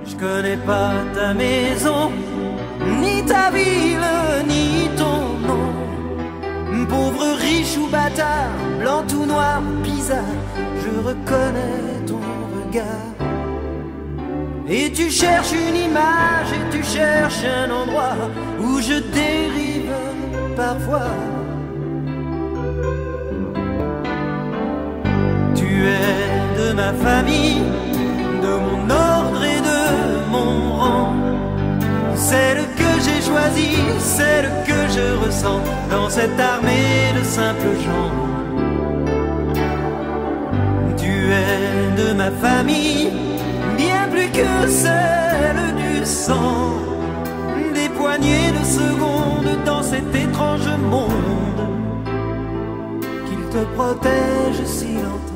Je connais pas ta maison, ni ta ville, ni ton nom. Pauvre, riche ou bâtard, blanc ou noir, bizarre, je reconnais ton regard. Et tu cherches une image et tu cherches un endroit où je dérive parfois. Tu es de ma famille, de mon ordre et de mon rang. Celle que j'ai choisie, celle que je ressens dans cette armée de simples gens. Tu es de ma famille, bien plus que celle du sang. Des poignées de secondes dans cet étrange monde, qu'il te protège si lentement.